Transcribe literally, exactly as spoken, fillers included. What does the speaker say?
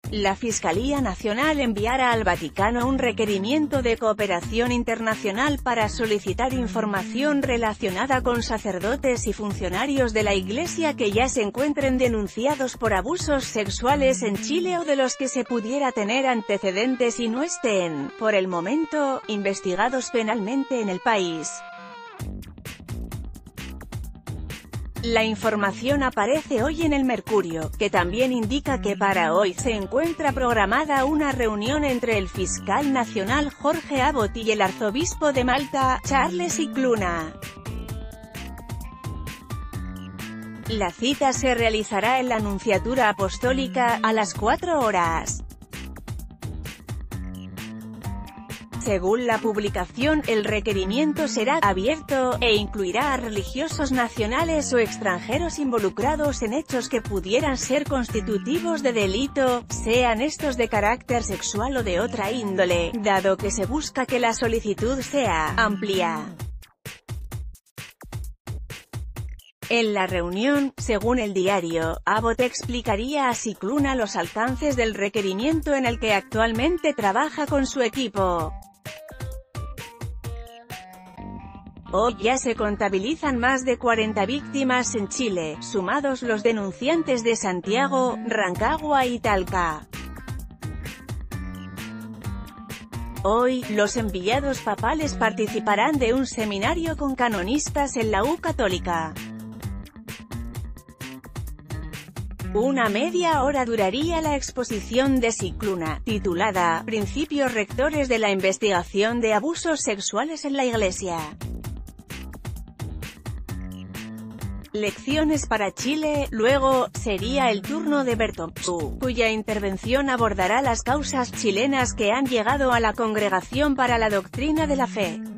La Fiscalía Nacional enviará al Vaticano un requerimiento de cooperación internacional para solicitar información relacionada con sacerdotes y funcionarios de la Iglesia que ya se encuentren denunciados por abusos sexuales en Chile o de los que se pudiera tener antecedentes y no estén, por el momento, investigados penalmente en el país. La información aparece hoy en el Mercurio, que también indica que para hoy se encuentra programada una reunión entre el fiscal nacional Jorge Abbott y el arzobispo de Malta, Charles Scicluna. La cita se realizará en la Nunciatura Apostólica, a las cuatro horas. Según la publicación, el requerimiento será abierto, e incluirá a religiosos nacionales o extranjeros involucrados en hechos que pudieran ser constitutivos de delito, sean estos de carácter sexual o de otra índole, dado que se busca que la solicitud sea amplia. En la reunión, según el diario, Abbott explicaría a Scicluna los alcances del requerimiento en el que actualmente trabaja con su equipo. Hoy ya se contabilizan más de cuarenta víctimas en Chile, sumados los denunciantes de Santiago, Rancagua y Talca. Hoy, los enviados papales participarán de un seminario con canonistas en la U Católica. Una media hora duraría la exposición de Scicluna, titulada «Principios rectores de la investigación de abusos sexuales en la Iglesia». Lecciones para Chile. Luego, sería el turno de Bertozzu, cuya intervención abordará las causas chilenas que han llegado a la Congregación para la Doctrina de la Fe.